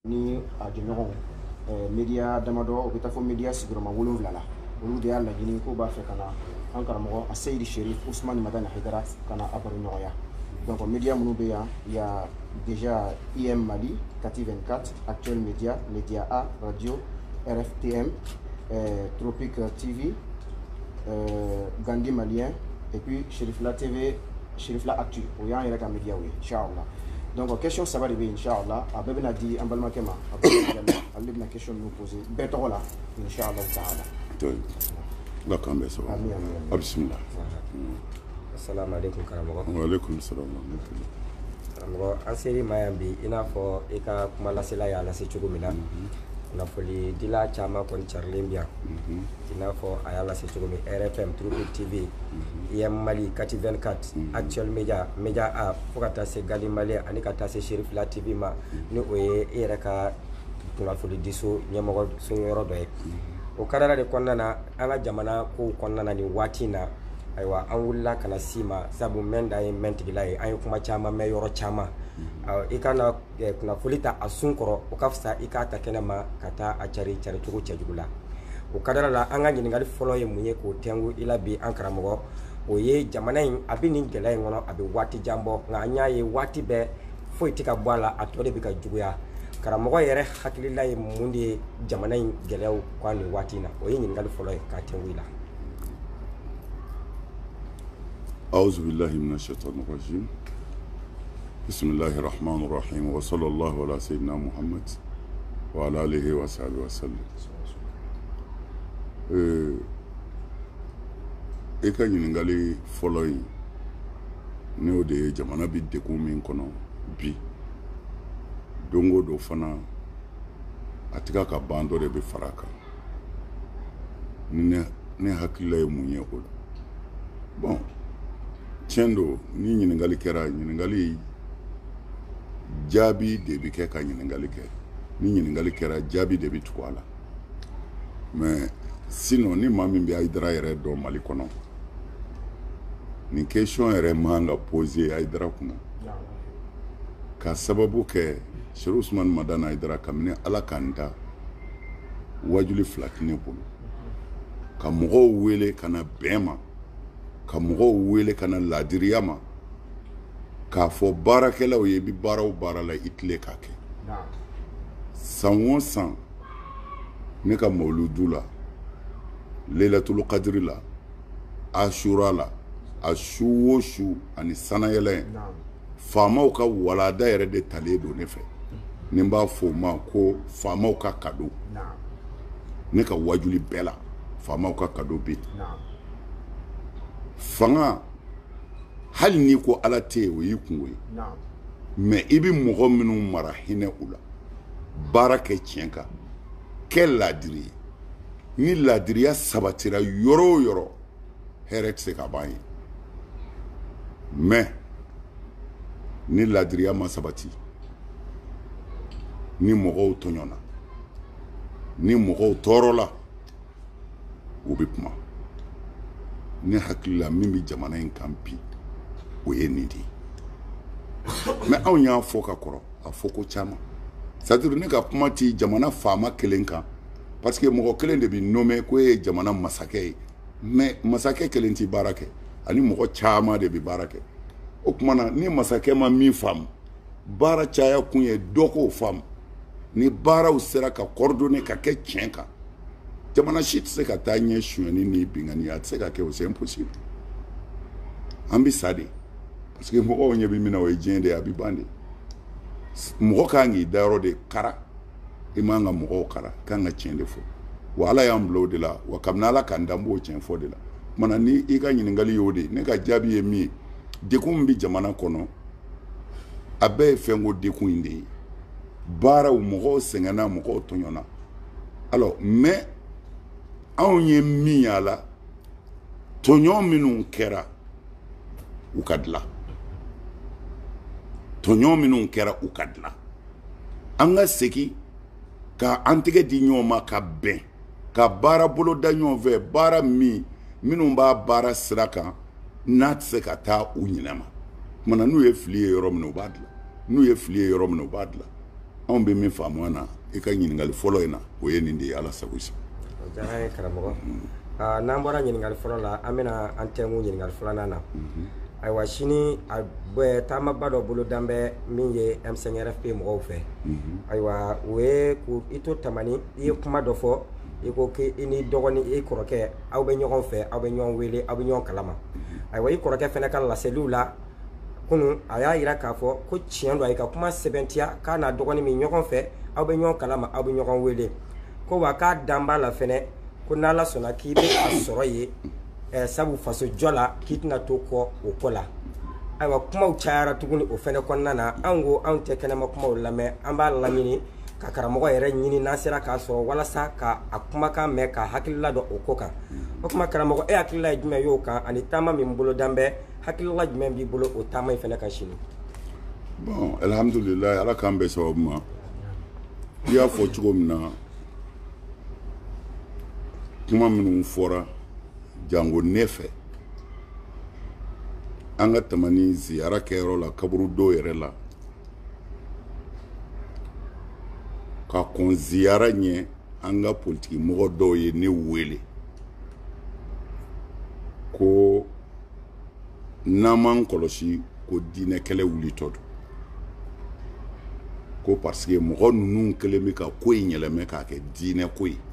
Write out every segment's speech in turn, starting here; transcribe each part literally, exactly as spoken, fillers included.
ni a jɔɲɔgɔnw media damadɔ o bɛ taa fɔ media sigiyɔrɔma wolonwula la olu de y'a laɲini k'u b'a fɛ ka na an karamɔgɔ a Seydi Cherif Ousmane Madani Haidara ka na a baro ɲɔgɔnya. Donc media minnu bɛ yan, il y a déjà I M Mali, Kati vingt-quatre, Actuel Média, Média A, Radio, R F T M, euh, Tropique T V, euh, Gandhi Malien, et puis Cherifla T V, Cherifla Actu. O y'an yɛrɛ ka media ye, Inch'Allah. Donc question saba de bɛ Inch'Allah, a bɛɛ bɛna di an balimakɛ ma, a bɛɛ ale bɛna question ninnu poser bɛɛ tɔgɔ la, Inch'Allah ta'ala. La kan bɛ sɔrɔ. Amin amin. Bismillah. Assalamu alaikum karamɔgɔ. Wa alaikum salam. Karamɔgɔ, an seri ma yan bi i n'a fɔ i ka kuma lasela y'a lase cogo min na. Kunnafoni dila caman kɔni carilen bi yan. I n'a fɔ a y'a lase cogo min R F M, Tropique T V, I M Mali, Kati vingt-quatre, Actuel Média, Média A, fo ka taa se Gandhi Malien ani ka taa se Cherifla T V ma ni o ye i yɛrɛ ka kunnafoni diso ɲɛmɔgɔ so yɔrɔ dɔ ye. O kadara de kɔnɔna na an ka jamana kow kɔnɔna na nin waati in na ayiwa an wulila ka na s'i ma sabu mɛn da ye mɛn tigila ye an ye kuma caman mɛn yɔrɔ caman i kana kunnafoni ta a sun kɔrɔ o ka fisa i k'a ta kɛnɛ ma ka taa a cari cari cogo cɛjugu la. O kadara la an ka ɲininkali fɔlɔ ye mun ye k'o tɛngu i la bi an karamɔgɔ o ye jamana in a bɛ nin gɛlɛya in kɔnɔ a bɛ waati jan bɔ nka an y'a ye waati bɛɛ foyi tɛ ka bɔ a la a tɔ de bɛ ka juguya. Karamɔgɔ yɛrɛ hakilila ye mun de ye jamana in gɛlɛyaw k'a nin waati in na o ye ɲininkali fɔlɔ ye k'a tɛngu i la. أعوذ بالله من الشيطان الرجيم بسم الله الرحمن الرحيم وصلى الله على سيدنا محمد وعلى آله وصحبه وسلم. e ka ɲininkali fɔlɔ in n'o de ye jamana bi degun min kɔnɔ bi don o don fana a tɛ ka ban dɔ de bɛ fara a kan ni ne hakilila ye mun ye o la. Bon tiɲɛ don ni ɲininkali kɛra ɲininkali jaabi de bɛ kɛ ka ɲininkali kɛ ni ɲininkali kɛra jaabi de bɛ tugu a la mais sinon ni maa min bɛ Hayidara yɛrɛ dɔn Mali kɔnɔ nin question yɛrɛ man ka poser Hayidara kunna ka sababu kɛ Cherif Ousmane Madani Haidara kabini Ala k'an da wajuli fila tɛ ne bolo ka mɔgɔw wele ka na bɛn ma ka mɔgɔw wele ka na laadiriya ma k'a fɔ baarakɛlaw ye i bɛ baara o baara la i tile k'a kɛ san o san ne ka mawuludu la Lailatul Qadri la Ashura la a su o su ani sanayɛlɛ ye faamaw ka walanda yɛrɛ de talen don ne fɛ ni n b'a fɔ o ma ko faamaw ka kado ne ka wajuli bɛɛ la faamaw ka kado bɛ yen fanga hali n'i ko Ala tɛ yen o y'i kungo ye mais i bɛ mɔgɔ minnu mara hinɛ u la baara kɛ tiɲɛ kan kɛ laadiri ye ni laadiriya sabatira yɔrɔ o yɔrɔ hɛrɛ tɛ se ka ban ye mais ni laadiriya ma sabati ni mɔgɔw tɔɲɔna ni mɔgɔw tɔɔrɔla o bɛ kuma ne hakili la min bɛ jamana in kan bi o ye nin de ye mais anw y'a fɔ ka kɔrɔ a fɔ ko caman c'est à dire ne ka kuma ti jamana faama kelen kan parce que mɔgɔ kelen de bɛ nommé ko e ye jamana masakɛ ye mais masakɛ kelen ti baara kɛ ani mɔgɔ caman de bɛ baara kɛ o tuma na ni masakɛ ma min faamu baara caya kun ye dɔ k'o faamu ni baaraw sera ka coordonner ka kɛ tiɲɛ kan jamana si tɛ se ka taa ɲɛ sonyɛni ni bingani a tɛ se ka kɛ o c'est impossible an bɛ sa de parce que mɔgɔw ɲɛ bɛ min na o ye diɲɛ de ye a bɛ ban de mɔgɔ kan k'i da yɔrɔ de kara i man ka mɔgɔw kara kan ka tiɲɛ de fɔ wa Ala y'an bila o de la wa kabini Ala k'an da n b'o tiɲɛ fɔ de la mana ni i ka ɲininkali y'o de ye ne ka jaabi ye min ye dekun min bɛ jamana kɔnɔ a bɛɛ ye fɛnko dekun in de ye baaraw mɔgɔw sɛgɛnna mɔgɔw tɔɲɔna alors mais anw ye min y'a la tɔɲɔ minnu kɛra u ka dilan tɔɲɔ minnu kɛra u ka dilan an ka segin ka an tɛgɛ di ɲɔgɔn ma ka bɛn ka baara bolo da ɲɔgɔn fɛ baara min minnu b'a baara sira kan n'a tɛ se ka taa u ɲinɛ ma mana n'u ye fili ye yɔrɔ min u b'a dilan n'u ye fili ye yɔrɔ min u b'a dilan on be min faamu na e ka ɲininkali fɔlɔ in na o ye nin de ye ala sago sa o diyara ye karamɔgɔ ah n'an bɔra ɲininkali fɔlɔ la an bɛna an tɛnku ɲininkali filanan na ayiwa sini a bɛ taamaba dɔ bolo dan bɛ min ye M cinq R F P mɔgɔw fɛ ayiwa o ye k'u i to tamani i ye kuma dɔ fɔ i ko k'i ni dɔgɔnin i kɔrɔkɛ aw bɛ ɲɔgɔn fɛ aw bɛ ɲɔgɔn wele aw bɛ ɲɔgɔn kalama ayiwa i kɔrɔkɛ fana ka laseliw la kunun a y'a yira k'a fɔ ko tiɲɛ don a ye ka kuma sɛbɛntiya k'a n'a dɔgɔnin min ɲɔgɔn fɛ aw bɛ ɲɔgɔn kalama aw bɛ ɲɔgɔn wele ko wa k'a dan b'a la fɛnɛ ko n'Ala sɔnna k'i bɛ a sɔrɔ ye ɛ sabu faso jɔ la k'i tɛna to kɔ o ko la ayiwa kumaw cayara tuguni o fɛnɛ kɔnɔna na an ko anw tɛ kɛnɛma kumaw lamɛn an b'a laɲini ka karamɔgɔ yɛrɛ ɲini n'an sera k'a sɔrɔ walasa ka a kumakan mɛn ka hakilila dɔ o ko kan o kuma karamɔgɔ e hakilila ye jumɛn y'o kan ani taama min bolo dan bɛ hakilila jumɛn b'i bolo o taama in fɛnɛ kan sini bon alhamdulillah ala k'an bɛn sababu ma i y'a fɔ cogo min na kuma minnu fɔra jango ne fɛ an ka tamani ziyara kɛyɔrɔ la kaburu dɔw yɛrɛ la ka kɔn ziyara ɲɛ an ka politiki mɔgɔ dɔw ye ne wele ko n'an m'an kɔlɔsi ko diinɛ kɛlɛ wulitɔ don ko parce que mɔgɔ ninnu kɛlen bɛ ka ko in yɛlɛmɛ k'a kɛ diinɛ ko ye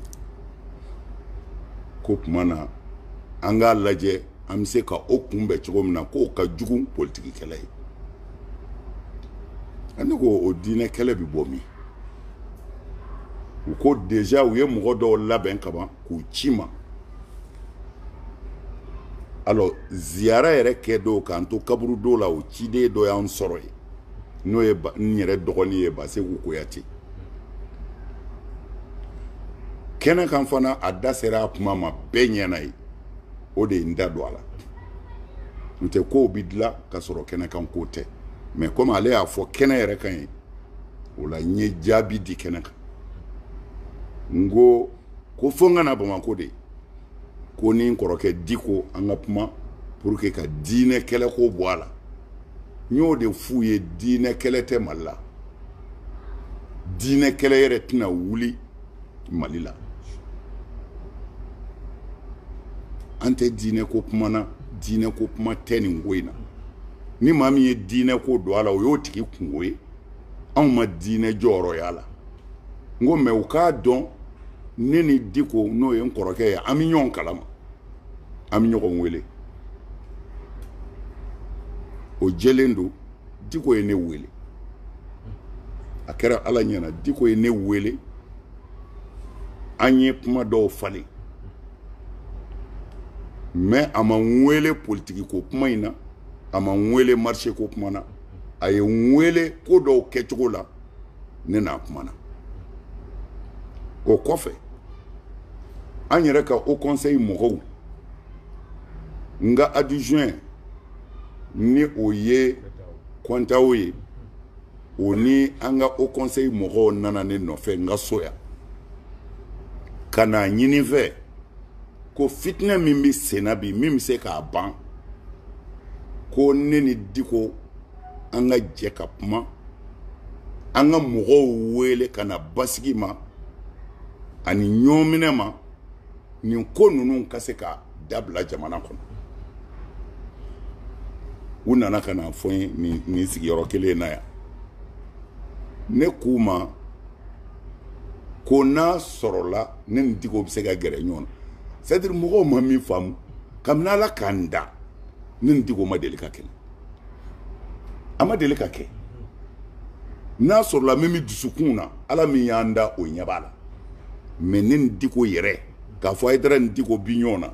ko tuma na an k'a lajɛ an bɛ se ka o kunbɛn cogo min na k'o ka jugu politiki kɛlɛ ye ne ko o diinɛ kɛlɛ bɛ bɔ min u ko déjà u ye mɔgɔ dɔw labɛn kaban k'u ci ma alors ziyara yɛrɛ kɛ dɔw k'an to kaburu dɔw la o ciden dɔ y'an sɔrɔ ye n'o ye n yɛrɛ dɔgɔnin ye Baseku Koyate kɛnɛ kan fana a da sera a kuma ma bɛɛ ɲɛna ye o de ye n da don a la n tɛ kow bi dilan ka sɔrɔ kɛnɛ kan ko tɛ mais comme ale y'a fɔ kɛnɛ yɛrɛ kan ye o la n ye jaabi di kɛnɛ kan n ko ko fo n ka na Bamako de ko ni n kɔrɔkɛ Diko an ka kuma pour que ka diinɛ kɛlɛ ko bɔ a la n y'o de f'u ye diinɛ kɛlɛ tɛ Mali la diinɛ kɛlɛ yɛrɛ tɛna wuli Mali la an tɛ diinɛ ko kuma na diinɛ ko kuma tɛ nin ko in na ni maa min ye diinɛ ko don a la o y'o tigi kungo ye anw ma diinɛ jɔyɔrɔ y'a la n ko mɛ u k'a dɔn ne ni Diko n'o ye n kɔrɔkɛ ye an bɛ ɲɔgɔn kalama an bɛ ɲɔgɔn wele o jɛlen don Diko ye ne wele a kɛra Ala ɲɛna Diko ye ne wele an ye kuma dɔw falen mais a ma n wele politiki ko kuma in na a ma n wele marché ko kuma na a ye n wele ko dɔw kɛcogo la ne n'a kuma na o kɔfɛ an yɛrɛ ka Haut Conseil mɔgɔw n ka adjoint ni o ye Kɔntaw ye o ni an ka Haut Conseil mɔgɔw nana ne nɔfɛ n ka so yan ka na ɲini fɛ ko fitinɛ min bɛ senna bi min bɛ se k'a ban ko ne ni Diko an ka jɛ ka kuma an ka mɔgɔw wele ka na basigi ma ani ɲɔminɛ ma nin ko ninnu ka se ka dabila jamana kɔnɔ u nana ka na fɔ n ye nin sigiyɔrɔ kelen na yan ne k'u ma ko n'a sɔrɔla ne ni Diko bɛ se ka gɛrɛ ɲɔgɔn na c'est à dire mɔgɔw ma min faamu kabini Ala k'an da ne ni Diko ma deli ka kɛlɛ a ma deli ka kɛ n'a sɔrɔla min bɛ dusukun na Ala min y'an da o ɲɛ b'a la mais ne ni Diko yɛrɛ k'a fɔ a ye dara ni Diko bi ɲɔgɔn na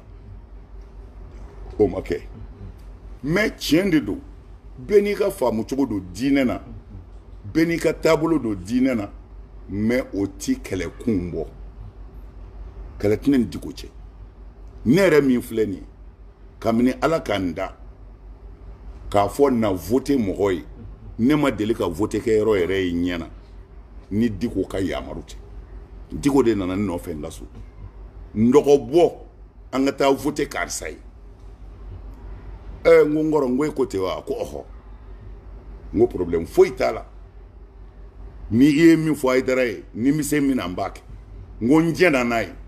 o ma kɛ mais tiɲɛ de don bɛɛ n'i ka faamu cogo don diinɛ na bɛɛ n'i ka taabolo don diinɛ na mais o ti kɛlɛkun bɔ kɛlɛ tɛna ni Diko cɛ ne yɛrɛ min filɛ nin ye kabini Ala k'an da k'a fɔ na vote mɔgɔ ye ne ma deli ka vote kɛ yɔrɔ yɛrɛ ye ɲɛna ni Diko ka yamaru tɛ Diko de nana ne nɔfɛ n ka so n dɔgɔ bɔ an ka taa vote karisa ye ɛ n ko n kɔrɔ n ko e ko ten wa ko ɔhɔ n ko problème foyi t'a la ni ye min fɔ Haidara ye ni mi se min an b'a kɛ n ko n jɛna n'a ye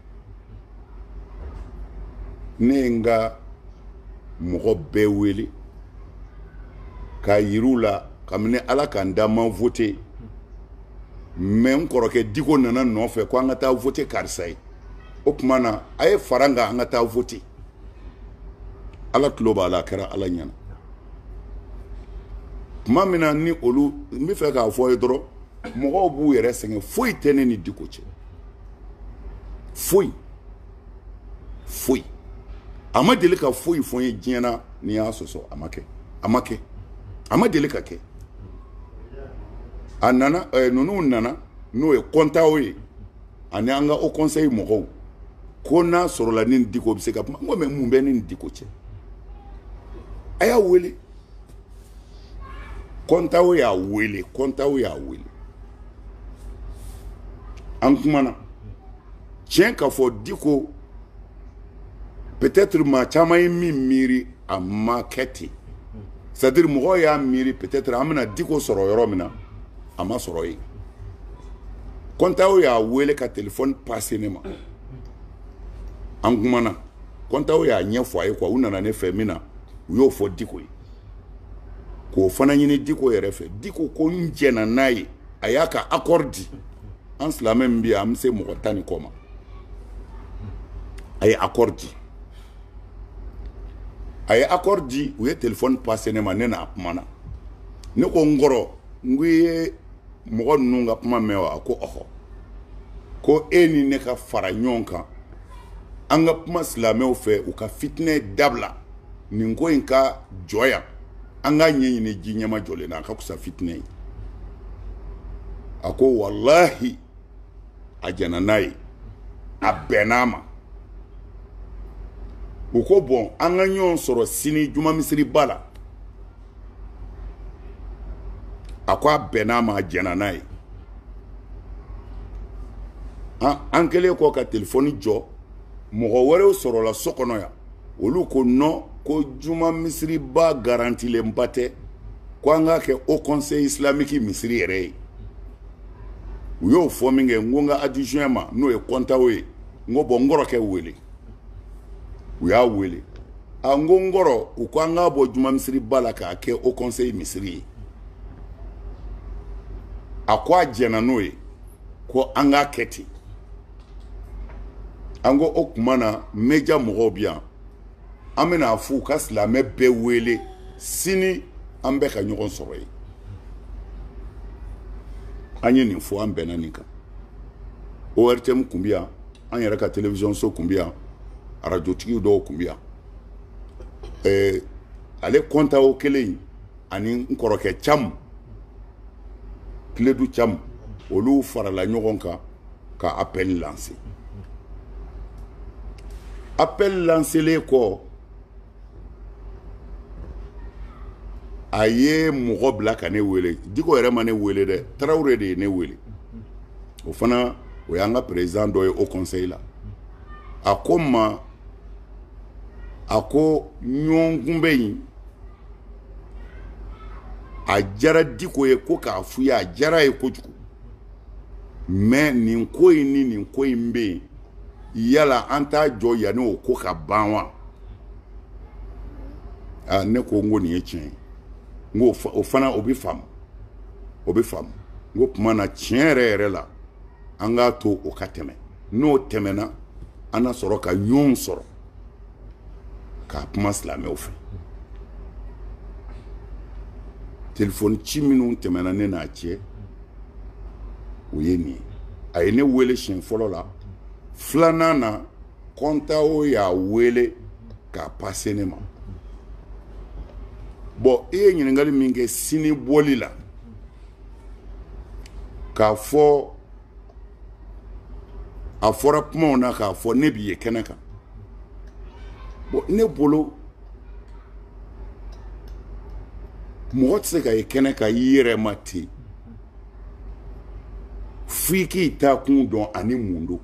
ne ye n ka mɔgɔ bɛɛ wele k'a yir'u la kabini Ala k'an da ma voter mais n kɔrɔkɛ Diko nana nɔfɛ ko an ka taa voter karisa ye o tuma na a ye fara n kan an ka taa voter Ala tulo b'a la a kɛra Ala ɲɛna tuma min na ni olu n bɛ fɛ k'a fɔ ye dɔrɔn mɔgɔw b'u yɛrɛ sɛgɛn foyi tɛ ne ni Diko cɛ foyi foyi a ma deli ka foyi fɔ n ye diɲɛ na ni y'a sɔsɔ a ma kɛ a ma kɛ a ma deli ka kɛ a nana eh, ninnu nana n'o ye kɔntaw ye ani an ka o conseil mɔgɔw ko n'a sɔrɔla ni Diko bɛ se ka kuma n ko mais mun bɛ ne ni Diko cɛ a y'a wele kɔntaw y'a wele kɔntaw y'a wele an kumana tiɲɛ ka fɔ Diko peut-être maa caman ye min miiri a ma kɛ ten c'est-à-dire mɔgɔw y'a miiri peut-être an bɛna Diko sɔrɔ yɔrɔ min na a ma sɔrɔ yen kɔntaw y'a wele ka téléphone passé ne ma an kumana kɔntaw y'a ɲɛfɔ a ye quoi u nana ne fɛ min na u y'o fɔ Diko ye k'o fana ɲini Diko yɛrɛ fɛ Diko ko n jɛna n'a ye a y'a ka accord di an silamɛ min bɛ yan an bɛ se mɔgɔ tan ni kɔ ma a ye accord di a ye accord di u ye téléphone passé ne ma ne n'a kumana ne ko n kɔrɔ n ko i ye mɔgɔ ninnu ka kuma mɛn wa ko ɔhɔ ko e ni ne ka fara ɲɔgɔn kan an ka kuma silamɛw fɛ u ka fitinɛ dabila nin ko in ka jɔ yan an ka ɲɛɲini ji ɲɛma jɔlen na a ka kusa fitinɛ ye a ko walahi a jɛna n'a ye a bɛnn'a ma u ko bɔn an ka ɲɔgɔn sɔrɔ sini juma misiri ba la a ko a bɛnn'a ma a jɛna n'a ye an kɛlen kɔ ka telefɔni jɔ mɔgɔ wɛrɛw sɔrɔla so kɔnɔ yan olu ko non ko juma misiri ba garantilenba tɛ ko an k'a kɛ au conseil islamique misiri yɛrɛ ye u y'o fɔ min kɛ n ko n ka adjoint ma n'o ye kɔntaw ye n ko bɔn n kɔrɔkɛ wele u y'a wele a n ko n kɔrɔ u ko an k'a bɔ juma misiri ba la k'a kɛ au conseil misiri ye a ko a jɛna n'o ye ko an k'a kɛ ten an ko o tuma na media mɔgɔw bi yan an bɛna fɔ u ka silamɛ bɛɛ wele sini an bɛ ka ɲɔgɔn sɔrɔ yen an ye nin fɔ an bɛnna nin kan O R T M kun bɛ yan an yɛrɛ ka télévision so kun bɛ yan arajotigiw dɔw kun bɛ yan ɛɛ ale kɔntaw kelen ani n kɔrɔkɛ Camu Kiledu Camu olu farala ɲɔgɔn kan ka appel lancer appel lancelen kɔ a ye mɔgɔ bila ka ne wele Diko yɛrɛ ma ne wele dɛ Tarawele de ye ne wele o fana o y'an ka président dɔ ye au conseil la a ko n ma a ko ɲɔgɔn kunbɛ in a diyara Diko ye ko k'a f'u ye a diyara ye kojugu mais nin ko in ni nin ko in bɛ yen yala an t'a jɔ yanni o ko ka ban wa a ne ko n ko nin ye tiɲɛ ye n ko o fana o bɛ faamu o bɛ faamu n ko tuma na tiɲɛ yɛrɛ yɛrɛ la an k'a to o ka tɛmɛ n'o tɛmɛna an na sɔrɔ ka ɲɔgɔn sɔrɔ k'a kuma silamɛw fɛ telefɔni ci minnu tɛmɛna ne n'a cɛ o ye nin ye a ye ne wele siɲɛ fɔlɔ la filanan na kɔntaw y'a wele k'a passé ne ma bon e ye ɲininkali min kɛ sini bɔli la k'a fɔ a fɔra kumaw na k'a fɔ ne b'i ye kɛnɛ kan bon ne bolo mɔgɔ tɛ se ka ye kɛnɛ kan i yɛrɛ ma ten f'i k'i taa kun dɔn ani mun don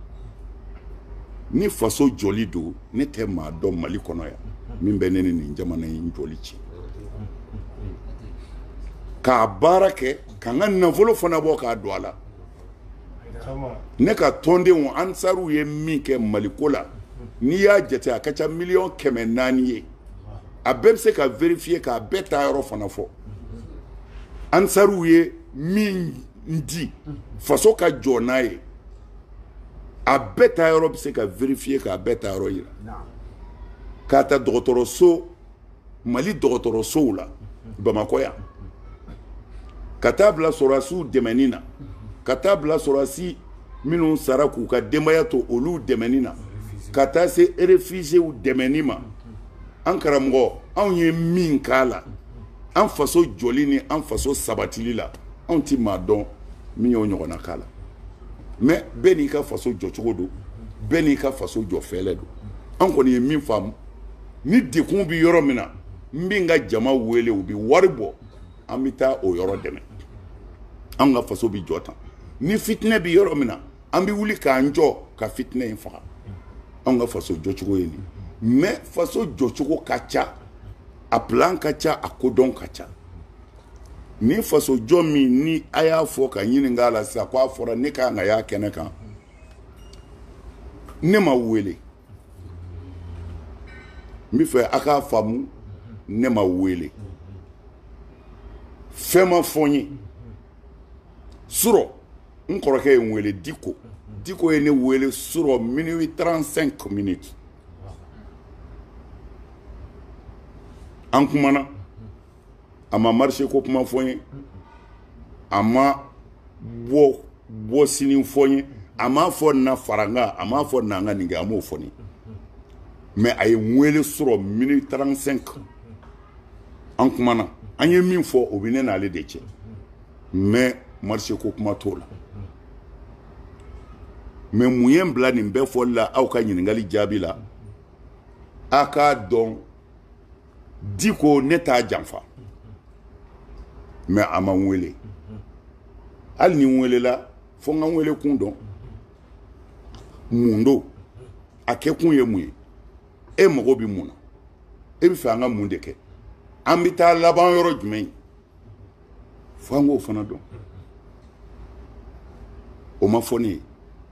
ni faso jɔli don ne tɛ maa dɔn Mali kɔnɔ yan min bɛ ne ni nin jamana in jɔli ci k'a baara kɛ ka n ka nafolo fana bɔ k'a don a la ne ka tɔndenw ansaruw ye min kɛ maliko la n'i y'a jate a ka ca miliyɔn kɛmɛ naani ye a bɛɛ bɛ se ka vérifier k'a bɛɛ taa yɔrɔ fana fɔ ansaruw ye min di faso ka jɔ n'a ye a bɛɛ taa yɔrɔ bɛ se ka vérifier k'a bɛɛ taa yɔrɔ yira k'a ta dɔgɔtɔrɔso Mali dɔgɔtɔrɔsow la Bamakɔ yan ka taa bila sɔrɔdasiw dɛmɛni na ka taa bila sɔrɔdasi minnu sara k'u ka denbaya to olu dɛmɛni na ka taa se réfugiés dɛmɛni ma an karamɔgɔ anw ye min k'a la an faso jɔli ni an faso sabatili la anw ti maa dɔn min y'o ɲɔgɔnna k'a la mais bɛɛ n'i ka faso jɔcogo don bɛɛ n'i ka faso jɔ fɛlɛ don an kɔni ye min faamu ni dekun bi yɔrɔ min na n bɛ n ka jama wele u bi wari bɔ an bɛ taa o yɔrɔ dɛmɛ an ka faso bi jɔ tan ni fitinɛ bi yɔrɔ min na an bɛ wuli k'an jɔ ka fitinɛ in faga an ka faso jɔcogo ye nin mais faso jɔcogo ka ca a plan ka ca a kodɔn ka ca ni faso jɔ min ni a y'a fɔ ka ɲininka a la sisan ko a fɔra ne kan ka y'a kɛnɛ kan ne ma wele n bɛ fɛ a k'a faamu ne ma wele fɛn ma fɔ n ye surɔ n kɔrɔkɛ ye n wele Diko Diko ye ne wele surɔ minuit trente-cinq minutes an kumana a ma marché ko kuma fɔ n ye a ma bɔ bɔ sini fɔ n ye a m'a fɔ na fara n kan a m'a fɔ na n ka nin kɛ a m'o fɔ n ye mais a ye n wele surɔ minuit trente-cinq an kumana an ye min fɔ o bɛ ne n'ale de cɛ mais marché ko kuma t'o la mais mun ye n bila nin bɛɛ fɔli la aw ka ɲininkali jaabi la a k'a dɔn Diko ne t'a janfa mais a ma n wele hali ni n welela fo n ka n wele kun dɔn mun don a kɛ kun ye mun ye e mago bɛ mun na e bɛ fɛ an ka mun de kɛ an bɛ taa laban yɔrɔ jumɛn fo an k'o fana dɔn o ma fɔ ne ye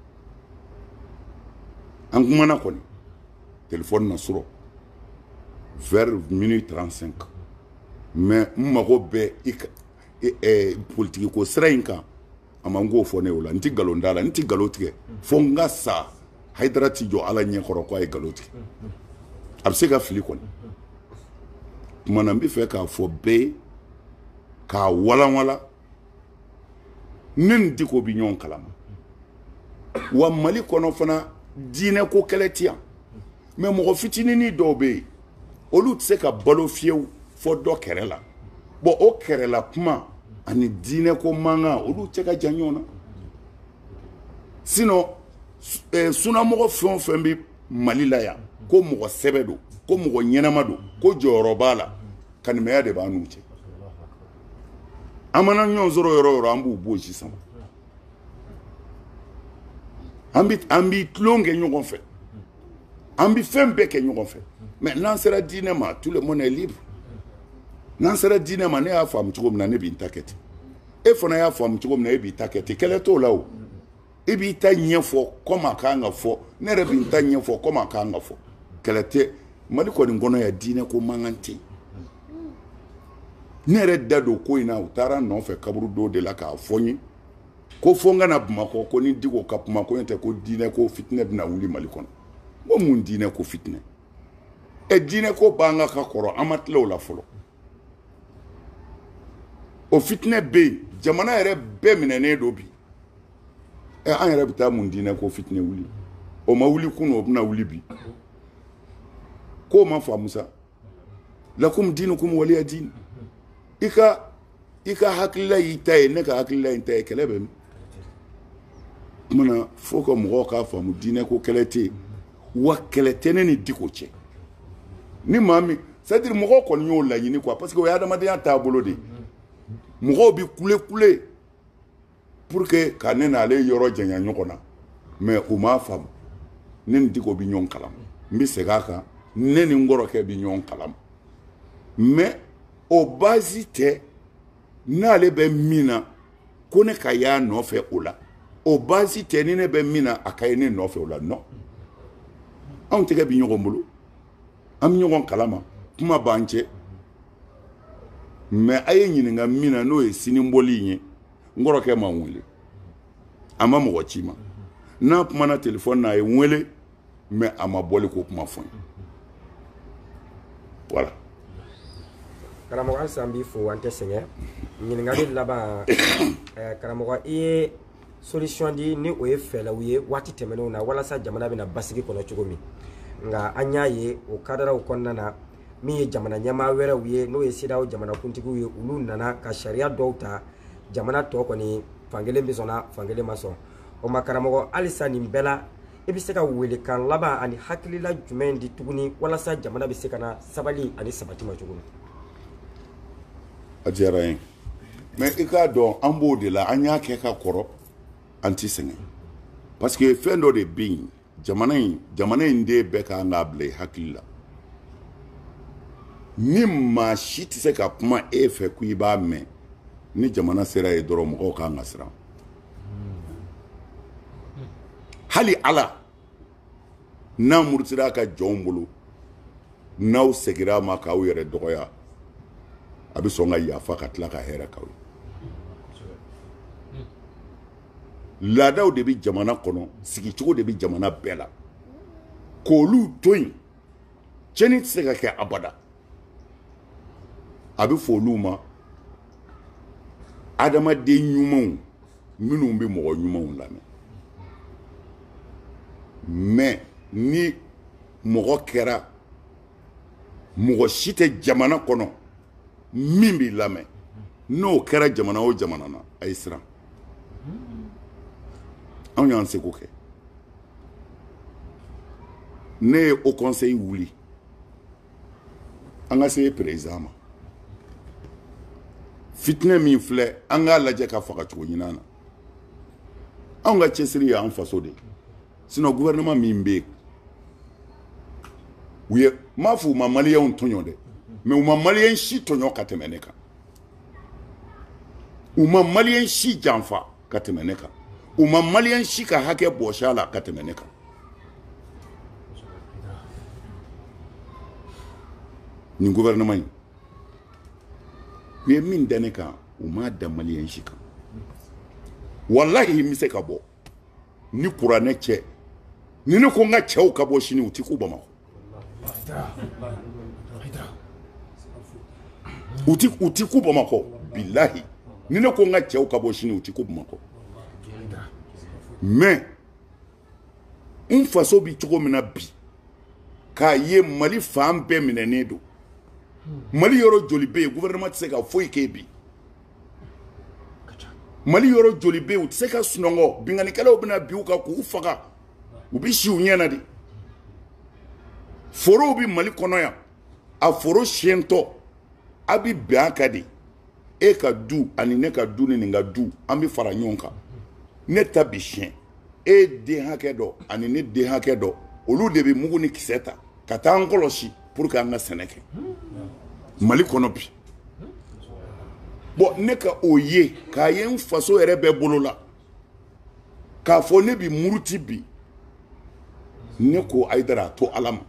an kumana kɔni téléphone na sɔrɔ vers minuit trente-cinq mais n mago bɛ i ka politiki ko sira in kan a ma n k'o fɔ ne o la n ti nkalon da la n ti nkalon tigɛ fo n ka sa Hayidara ti jɔ ala ɲɛkɔrɔ ko a ye nkalon tigɛ a bɛ se ka fili kɔni tuma na n bɛ fɛ k'a fɔ bɛɛ ye k'a walanwala ne ni Diko bɛ ɲɔgɔn kalama wa Mali kɔnɔ fana diinɛ ko kɛlɛ ti yan mais mɔgɔ fitininin dɔw bɛ yen olu tɛ se ka balo fiyewu fɔ dɔ kɛrɛ la bon o kɛrɛla kuma ani diinɛ ko mankan olu tɛ ka jan ɲɔgɔn na sinon sunamɔgɔ fɛn o fɛn bɛ Mali la yan ko mɔgɔ sɛbɛ don ko mɔgɔ ɲɛnama don ko jɔyɔrɔ b'a la kanimɛya de b'a n'u cɛ an mana ɲɔgɔn sɔrɔ yɔrɔ o yɔrɔ an b'u bo sisan an bɛ an bɛ tulon kɛ ɲɔgɔn fɛ an bɛ fɛn bɛɛ kɛ ɲɔgɔn fɛ mais n'an sera diinɛ ma tout le monde est libre n'an sera diinɛ ma ne y'a faamu cogo min na ne b'i ta kɛ ten e fana y'a faamu cogo min na e b'i ta kɛ ten kɛlɛ t'o la o e b'i ta ɲɛfɔ comme a kan ka fɔ ne yɛrɛ b'i ta ɲɛfɔ comme a kan ka fɔ kɛlɛ tɛ Mali kɔni kɔnɔ yan diinɛ ko mankan tɛ ne yɛrɛ da don ko in na u taara n nɔfɛ kaburu dɔw de la k'a fɔ n ye ko fo n ka na Bamakɔ ko ni Diko ka kuma ko n tɛ ko diinɛ ko fitinɛ bɛna wuli Mali kɔnɔ ko mun diinɛ ko fitinɛ ɛ diinɛ ko b'an ka ka kɔrɔ an ma tila o la fɔlɔ o fitinɛ bɛ yen jamana yɛrɛ bɛɛ minɛnen don bi ɛ an yɛrɛ bɛ taa mun diinɛ ko fitinɛ wuli o ma wuli kunun o bɛna wuli bi k'o ma faamu sa lakum diinukum waliya diin i ka i ka hakilila y'i ta ye ne ka hakilila y'i ta ye kɛlɛ bɛ min kumana fo ka mɔgɔw k'a faamu diinɛ ko kɛlɛ tɛ yen wa kɛlɛ tɛ ne ni Diko cɛ ni maa min c'est à dire mɔgɔw kɔni y'o laɲini quoi parce que o ye adamadenya taabolo de ye mɔgɔw bi kule kule pour que ka ne n'ale yɔrɔ janya ɲɔgɔn na mais u m'a faamu ne ni Diko bi ɲɔgɔn kalama n bɛ segin a kan ne ni n kɔrɔkɛ bi ɲɔgɔn kalama mais o base tɛ n'ale bɛ min na ko ne ka y'a nɔfɛ o la o baasi tɛ ni ne bɛ min na a ka ye ne nɔfɛ o la non anw tɛgɛ bi ɲɔgɔn bolo an bɛ ɲɔgɔn kalama kuma b'an cɛ mais a ye ɲininka min na n'o ye sinibɔli in ye n kɔrɔkɛ ma n wele a ma mɔgɔ ci ma n'a kumana telefɔni na a ye n wele mais a ma bɔli ko kuma fɔ n ye voilà. karamɔgɔ halisa an b'i fo an tɛ sɛgɛn ɲininkali laban karamɔgɔ i ye solution di ni o ye fɛɛrɛw ye waati tɛmɛnenw na walasa jamana bɛna basigi kɔnɔ cogo min nka an y'a ye o kadaraw kɔnɔna na min ye jamana ɲɛmaa wɛrɛw ye n'o ye CEDEAO jamanakuntigiw ye olu nana ka sariya dɔw ta jamana tɔ kɔni fankelen bɛ sɔnna fankelen ma sɔn o ma karamɔgɔ halisa nin bɛɛ la i bɛ se ka welekan laban ani hakilila jumɛn di tuguni walasa jamana bɛ se ka na sabali ani sabati ma cogo min. a diyara n ye mais i k'a dɔn an b'o de la an y'a kɛ ka kɔrɔ an ti sɛgɛn parce que fɛn dɔ de bɛ yen jamana in jamana in de bɛɛ kan k'a bila i hakili la ni maa si tɛ se ka kuma e fɛ ko i b'a mɛn ni jamana sera ye dɔrɔn mɔgɔw kan ka siran hali ala n'a murutira a ka jɔnw bolo n'aw segira a ma k'aw yɛrɛ dɔgɔya a bɛ sɔn ka yafa ka tila ka hɛrɛ k'aw ye laadaw de bɛ jamana kɔnɔ sigicogo de bɛ jamana bɛɛ la k'olu to yen tiɲɛni tɛ se ka kɛ abada a bɛ fɔ olu ma adamaden ɲumanw minnu bɛ mɔgɔ ɲumanw lamɛn mais ni mɔgɔ kɛra mɔgɔ si tɛ jamana kɔnɔ min b'i lamɛn n'o kɛra jamana o jamana na a ye siran anw y'an seko kɛ ne ye o conseil wuli an ka se président ma fitinɛ min filɛ an k'a lajɛ ka faga cogo ɲinan na anw ka cɛsiri y'an faso de sinon gouvernement min bɛ yen u ye m'a fɔ u ma maliyɛnw tɔɲɔ dɛ mais u ma maliyɛn si tɔɲɔ ka tɛmɛ ne kan u ma maliyɛn si janfa ka tɛmɛ ne kan u ma maliyɛn si ka hakɛ bɔsi a la ka tɛmɛ ne kan nin gouvernement in u ye min da ne kan u m'a da maliyɛn si kan walahi n bɛ se ka bɔ ni kuranɛ cɛ ni ne ko n ka cɛw ka bɔ sini u tɛ k'u Bamakɔ u tɛ u tɛ k'u Bamakɔ bilahi ni ne ko n ka cɛw ka bɔ sini u tɛ k'u Bamakɔ mais n faso bi cogo min na bi k'a ye Mali fan bɛɛ minɛnen don Mali yɔrɔ joli bɛ yen gouvernement tɛ se ka foyi kɛ bi Mali yɔrɔ joli bɛ yen u tɛ se ka sunɔgɔ bingannikɛlaw bɛna bin u kan k'u faga u bɛ si u ɲɛ na de forow bɛ Mali kɔnɔ yan a foro siyɛntɔ a bɛ bɛn a kan de e ka du ani ne ka du ni nin ka du an bɛ fara ɲɔgɔn kan ne ta bi siyɛn e den hakɛ dɔ ani ne den hakɛ dɔ olu de bɛ mugu ni kisɛ ta ka taa an kɔlɔsi pour que an ka sɛnɛ kɛ Mali kɔnɔ bi bon ne ka o ye k'a ye n faso yɛrɛ bɛɛ bolo la k'a fɔ ne bi muruti bi ne ko Ayidara to Ala ma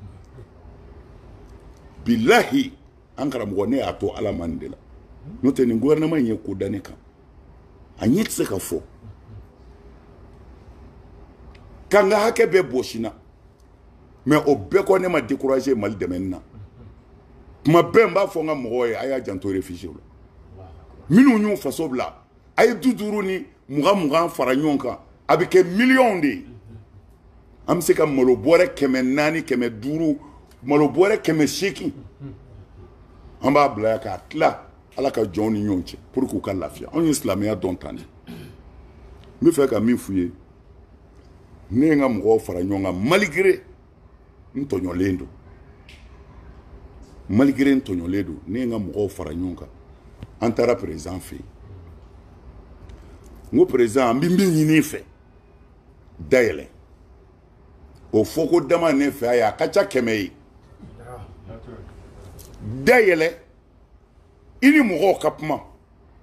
bilahi an karamɔgɔ ne y'a to Ala ma nin de la n'o tɛ nin gouvernement in ye ko da ne kan a ɲɛ tɛ se ka fɔ k'an ka hakɛ bɛɛ bɔsi na mais o bɛɛ kɔ ne ma décourager Mali dɛmɛni na tuma bɛɛ n b'a fɔ n ka mɔgɔw ye a y'a janto réfugiés la minnu y'u faso bila a ye du duuru ni mugan mugan fara ɲɔgɔn kan a bɛ kɛ miliyɔnw de ye an bɛ se ka malo bɔrɛ kɛmɛ naani kɛmɛ duuru malo bɔrɛ kɛmɛ seegin an b'a bila yan k'a tila Ala ka jɔnw ni ɲɔgɔn cɛ pour que u ka lafiya anw ye silamɛya dɔn tan de n bɛ fɛ ka min f'u ye ne ye n ka mɔgɔw fara ɲɔgɔn kan malgré n tɔɲɔlen don malgré n tɔɲɔlen don ne ye n ka mɔgɔw fara ɲɔgɔn kan an taara président fɛ yen n ko président an bɛ min ɲini i fɛ dayɛlɛ o fɔ ko dama ne fɛ a ye a ka ca kɛmɛ ye dayɛlɛ i ni mɔgɔw ka kuma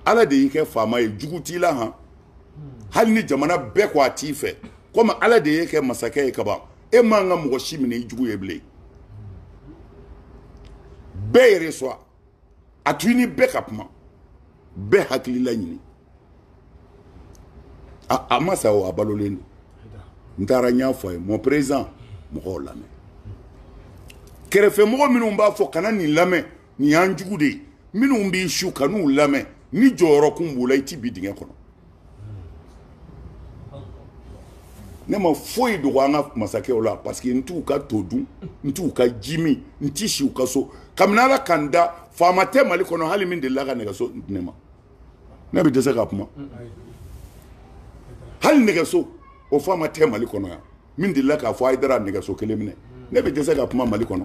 ala de y'i kɛ faama ye jugu t'i la han hali ni jamana bɛɛ ko a t'i fɛ komi ala de y'i kɛ masakɛ ye kaban e man ka mɔgɔ si minɛ i jugu ye bilen bɛɛ yɛrɛ sɔn a to i ni bɛɛ ka kuma bɛɛ hakili la ɲini a a ma sa o a balolen don n taara n y'a fɔ a ye mon président mɔgɔw lamɛn kɛrɛfɛ mɔgɔ minnu b'a fɔ kana nin lamɛn nin y'an jugu de ye minnu b'i su ka n'u lamɛn ni jɔyɔrɔ kun b'u la i ti bi dingɛ kɔnɔ ne ma foyi dogo an ka masakɛw la parce que n t'u ka to dun n t'u ka ji min n ti si u ka so kabini ala ka n da faama tɛ mali kɔnɔ hali min delila ka nɛgɛso ne ma ne bɛ dɛsɛ ka kuma hali nɛgɛso o faama tɛ mali kɔnɔ yan min delila k'a fɔ a ye dara nɛgɛso kelen minɛ ne bɛ dɛsɛ ka kuma mali kɔnɔ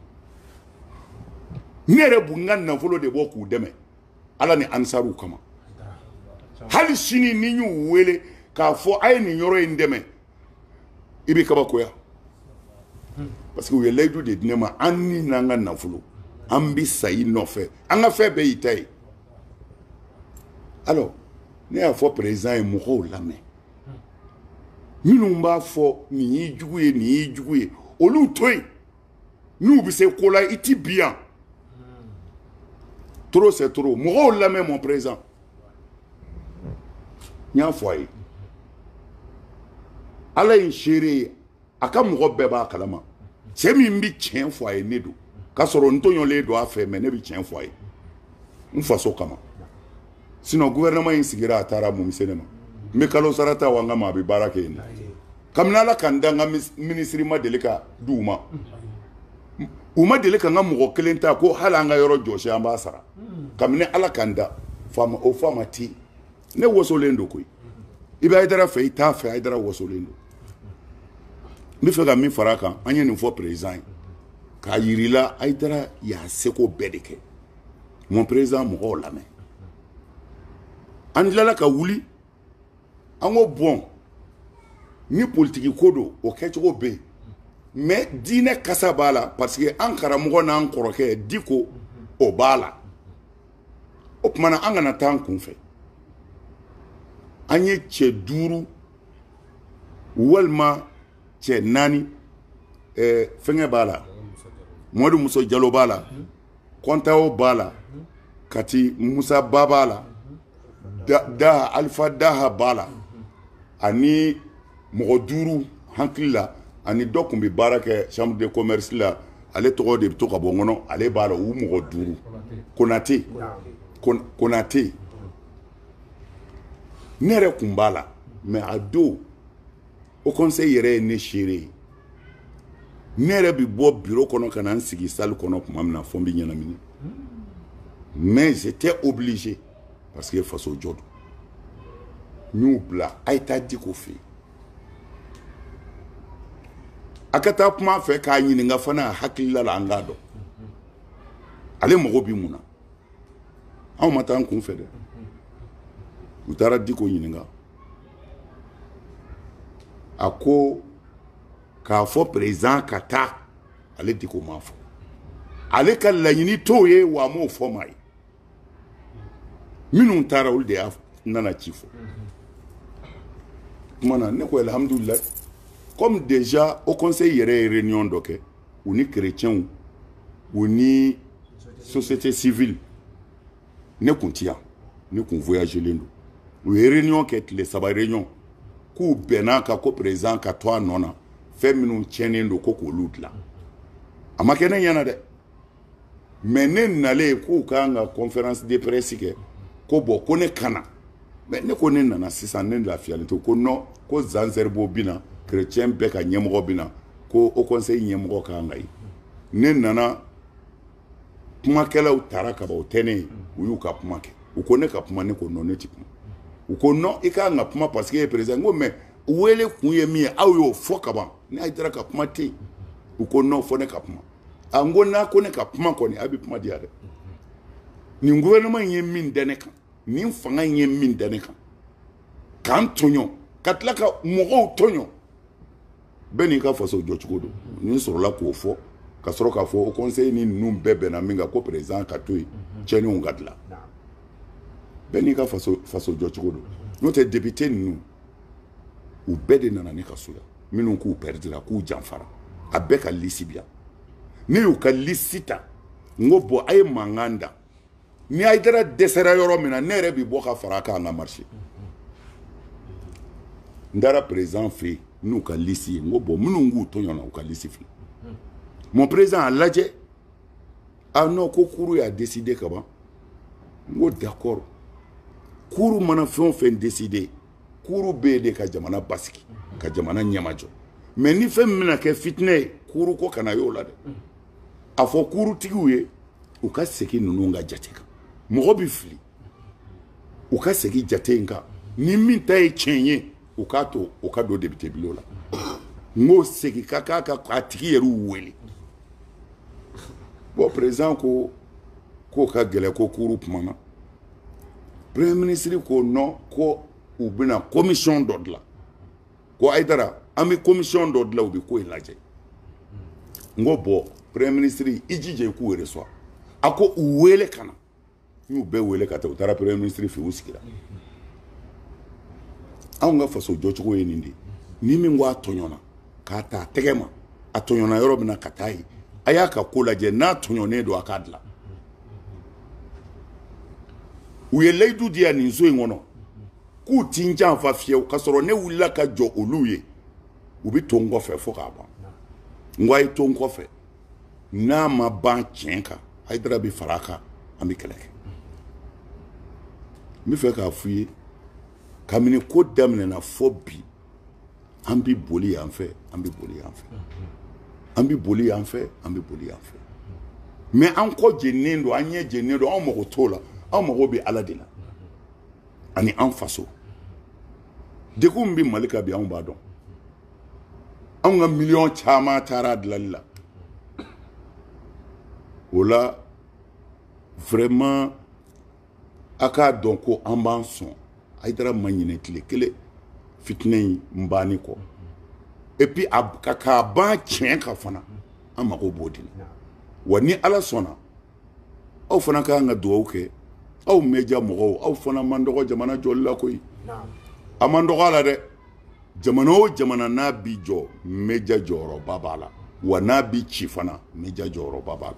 ne yɛrɛ b'u n ka nafolo de bɔ k'u dɛmɛ ala ni ansaruw kama hali sini ni y'u wele k'a fɔ a ye nin yɔrɔ in dɛmɛ i bɛ kabakoya parce que u ye layidu de di ne ma an ni n'an ka nafolo an bɛ sa i nɔfɛ an ka fɛn bɛɛ y'i ta ye alors ne y'a fɔ président ye mɔgɔw lamɛn minnu b'a fɔ nin y'i jugu ye nin y'i jugu ye olu to yen n'u bɛ se ko la i ti bi yan trop c'est trop mɔgɔw lamɛn mon président n y'a fɔ a ye ala ye seere ye a ka mɔgɔ bɛɛ b'a kalama cɛ min bɛ tiɲɛ fɔ a ye ne don k'a sɔrɔ n tɔɲɔlen don a fɛ mɛ ne bɛ tiɲɛ fɔ a ye n faso kama sinon gouvernement in sigira a taara mun se ne ma n bɛ kalo sara ta wa n ka ma a bɛ baara kɛ yen de kabini ala ka n da n ka minisiri ma deli ka di u ma u ma deli ka n ka mɔgɔ kelen ta ko hali an ka yɔrɔ jɔsi an b'a sara kabini ala ka n da faama o faama ti ne wasolen don koyi i bɛ Hayidara fɛ i t'a fɛ Hayidara wasolen don n bɛ fɛ ka min fara a kan an ye nin fɔ président ye k'a yirila Hayidara y'a seko bɛɛ de kɛ mon président mɔgɔw lamɛn an tilala ka wuli an ko bɔn ni politiki ko don o kɛcogo bɛ yen mais diinɛ kasa b'a la parce que an karamɔgɔ n'an kɔrɔkɛ Diko o b'a la o tuma na an kana taa an kun fɛ an ye cɛ duuru walima cɛ naani ɛɛ fɛngɛ b'a la Mɔmadu Muso Jalo b'a la Kɔntawo b'a la Kati Musa Ba b'a la Daha Alifa Daha b'a la ani mɔgɔ duuru hakili la ani dɔ tun bɛ baara kɛ chambre de commerce la ale tɔgɔ de bɛ to ka bɔ n kɔnɔ ale b'a la u mɔgɔ duuru Konate Konate ne yɛrɛ kun b'a la mais a don o conseil yɛrɛ ye ne seere ye ne yɛrɛ bɛ bɔ bureau kɔnɔ ka na n sigi salle kɔnɔ tuma min na fɔ n bɛ ɲɛnamini mais j'étais obligé parce que faso jɔ don n y'u bila a ye taa Diko fɛ yen a ka taa kuma fɛ k'a ɲininka fana a hakilila la an k'a dɔn ale mago bɛ mun na anw ma taa an kun fɛ dɛ u taara Diko ɲininka a ko k'a fɔ président ka taa ale Diko m'a fɔ ale ka laɲini t'o ye wa a m'o fɔ maa ye minnu taara olu de y'a nana ci fɔ kuma na ne ko alhamdulillah comme déjà au conseil yɛrɛ ye réunion dɔ kɛ u ni chrétiens u ni société civile ne kun ti yan ne kun voyagelen don u ye réunion kɛ tile saba réunion k'u bɛnna kan ko président ka to a nɔ na fɛn minnu tiɲɛnen don ko k'olu dilan a ma kɛ ne ɲɛna dɛ mais ne nalen k'u kan ka conférence de presse kɛ ko bɔn ko ne kana mais ne ko ne nana sisan ne lafiyalen to ko non ko Zanzerbo bina chrétien bɛɛ ka ɲɛmɔgɔ bina ko au conseil ɲɛmɔgɔ kan ka ye ne nana kumakɛlaw taara ka ban o tɛ ne ye u y'u ka kuma kɛ u ko ne ka kuma ne ko non ne ti kuma u ko non i ka kan ka kuma parce que e ye président n ko mais wele kun ye min ye aw y'o fɔ ka ban ne Hayidara ka kuma tɛ yen u ko non fɔ ne ka kuma a n ko n'a ko ne ka kuma kɔni a bɛ kuma di yan dɛ nin gouvernement in ye min da ne kan nin fanga in ye min da ne kan k'an tɔɲɔ ka tila ka mɔgɔw tɔɲɔ bɛɛ n'i ka faso jɔcogo don ni sɔrɔla k'o fɔ ka sɔrɔ k'a fɔ o conseil ni ninnu bɛɛ bɛnna min kan ko président ka to yen tiɲɛniw ka dilan bɛɛ n'i ka faso faso jɔcogo don n'o tɛ député ninnu u bɛɛ de nana ne ka so yan minnu k'u perdira k'u janfara a bɛɛ ka lisi bi yan ne y'u ka lisi ta n ko bɔn a ye mankan da ni Haidara dɛsɛra yɔrɔ min na ne yɛrɛ bi bɔ ka fara a kan an ka marché n taara président fɛ yen n'u ka lisi ye n ko bɔn minnu k'u tɔɲɔn na u ka lisi filɛ mon président a lajɛ ah non ko kuru y'a décidé ka ban n ko d'accord kuru mana fɛn o fɛn décidé kuru bɛ yen de ka jamana basigi ka jamana ɲɛmajɔ mais ni fɛn min bɛna kɛ fitinɛ ye kuru ko kana y'o la dɛ a fɔ kurutigiw ye u ka segin ninnu ka jate kan mɔgɔ bɛ fili u ka segin jate in kan ni min ta ye tiɲɛ ye u k'a to u ka don député bulon la n k'o segin ka k'a ka a tigi yɛrɛ wele bon président ko k'o ka gɛlɛ ko kuru kumana premier ministre ko non ko u bɛna commission dɔ dilan ko Haidara an bɛ commission dɔ dilan u bɛ ko in lajɛ n ko bɔn premier ministre i jija i k'u reçoit a ko u wele ka na n y'u bɛɛ wele ka taa u taara premier ministre fɛ u sigira anw ka faso jɔcogo ye nin de ni min ko a tɔɲɔna k'a ta a tɛgɛ ma a tɔɲɔna yɔrɔ min na ka taa ye a y'a ka ko lajɛ n'a tɔɲɔnen don a k'a dilan u ye layidu di yan nin so in kɔnɔ k'u ti n janfa fiyewu k'a sɔrɔ ne wulila ka jɔ olu ye u bɛ to n kɔfɛ fo k'a ban n ko a ye to n kɔfɛ n'a ma ban tiɲɛ kan Haidara bɛ fara a kan an bɛ kɛlɛ kɛ n bɛ fɛ k'a f'i ye kabini ko daminɛna fɔ bi an bɛ boli yan fɛ an bɛ boli yan fɛ an bɛ boli yan fɛ an bɛ boli yan fɛ mais an kɔ jɛnnen don an ɲɛ jɛnnen don anw mago t'o la anw mago bɛ Ala de la ani an faso degun min bɛ Mali kan bi anw b'a dɔn anw ka miliyɔn caman taara a dilanli la o la vraiment a k'a dɔn ko an b'an sɔn Haidara ma ɲinɛ tile kelen fitinɛ in n banni kɔ et puis a ka k'a ban tiɲɛ kan fana an mago b'o de la wa ni Ala sɔnna aw fana ka kan ka dugawu kɛ aw media mɔgɔw aw fana man dɔgɔ jamana jɔli la koyi a man dɔgɔ a la dɛ jamana o jamana n'a bi jɔ media jɔyɔrɔba b'a la wa n'a bi ci fana media jɔyɔrɔba b'a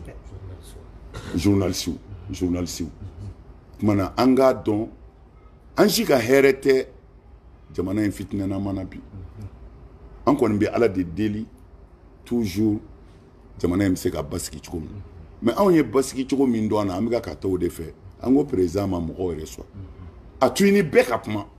la journaliste journaliste kumana an k'a dɔn an si ka hɛrɛ tɛ jamana in fitinɛna mana bi an kɔni bɛ Ala de deli toujours jamana in bɛ se ka basigi cogo min mais anw ye basigi cogo min dɔn a na an bɛ ka taa o de fɛ an ko président ma mɔgɔw yɛrɛ sɔn a to ni bɛɛ ka kuma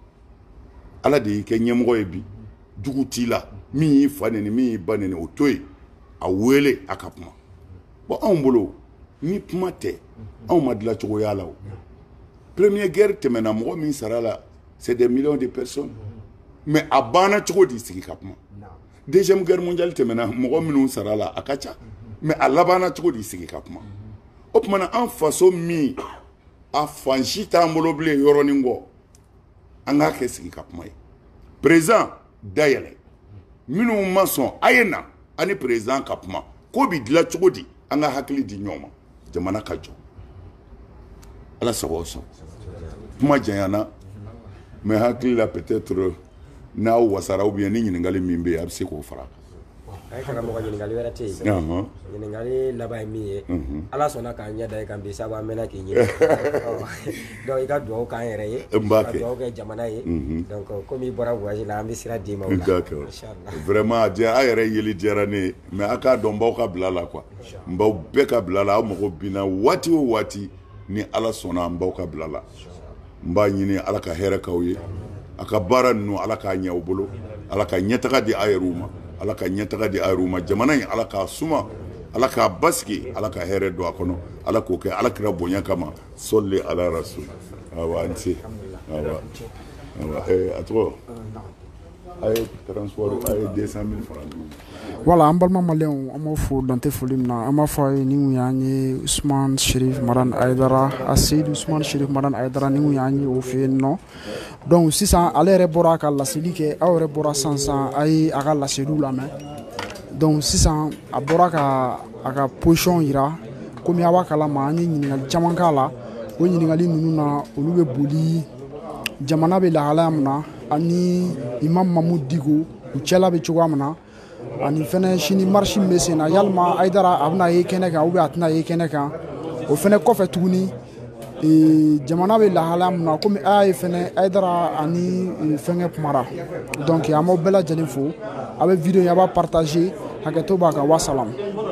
Ala de y'i kɛ ɲɛmɔgɔ ye bi jugu t'i la min y'i fa neni min y'i ba neni o to yen a wele a ka kuma bon anw bolo ni kuma tɛ anw ma dilan cogoya la o première guerre tɛmɛna mɔgɔ min sara la c'est des millions de personnes mais a banna cogo di sigi ka kuma deuxième guerre mondiale tɛmɛna mɔgɔ minnu sara la a ka ca mais a labanna cogo di sigi ka kuma o tumana an faso min a fan si t'an bolo bilen yɔrɔnin kɔ an k'a kɛ sigi ka kuma ye président dayɛlɛ minnu ma sɔn a ye na ani président ka kuma ko bi dilan cogo di an ka hakili di ɲɔgɔn ma jamana ka jɔ Ala sago sɔn kuma janyana mais hakili la peut-être n'aw wasara ou bien ni ɲininkali min bɛ yen a bɛ se k'o fara a ye karamɔgɔ ɲininkali wɛrɛ tɛ yen ɲininkali laban ye min ye Ala sɔnna k'an ɲɛ da i kan bi sabu an mɛnna k'i ɲini donc i ka dugawu k'an yɛrɛ ye ka dugawu kɛ jamana ye donc komi i bɔra voyage la an bɛ sira d'i ma o la vraiment a diya a yɛrɛ yeli diyara ne ye mais a k'a dɔn n b'aw ka bila la quoi n b'aw bɛɛ ka bila la aw mago binna waati o waati ni Ala sɔnna n b'aw ka bila la n b'a ɲini Ala ka hɛrɛ k'aw ye a ka baara ninnu Ala k'a ɲɛ u bolo Ala ka ɲɛtaga di a yɛrɛw ma Ala ka ɲɛtaga di a yɛrɛw ma jamana in Ala k'a suma Ala k'a basigi Ala ka hɛrɛ don a kɔnɔ Ala k'o kɛ Ala kira bonya kama sɔli ala rasul awa an se awa awa a tɔgɔ a ye transport a ye deux cent mille francs voilà an balima maliyɛnw an b'aw fo dante foli min na an b'a fɔ a ye ni kun y'an ye Usman Sherif Madan Haidara a Seyidu Usman Sherif Madan Haidara ni kun y'an ye o fɛ yen nɔ donc sisan ale yɛrɛ bɔra a ka laseli kɛ aw yɛrɛ bɔra sisan a ye a ka laseliw lamɛn donc sisan a bɔra ka a ka position yira komi a b'a kalama an ye ɲininkali caman k'a la o ɲininkali ninnu na olu bɛ boli jamana bɛ lahalaya min na ani Imam Mamu Digo u cɛla bɛ cogoya min na ani fɛnɛ sini marche min bɛ sen na yalima Haidara a bɛna ye kɛnɛ kan ou bien a tɛna ye kɛnɛ kan o fɛnɛ kɔfɛ tuguni jamana bɛ lahalaya min na komi a y'a ye fɛnɛ Haidara ani fɛnkɛ kumara donc an b'aw bɛɛ lajɛlen fo a bɛ video in a b'a partager hakɛto b'a kan wa salam.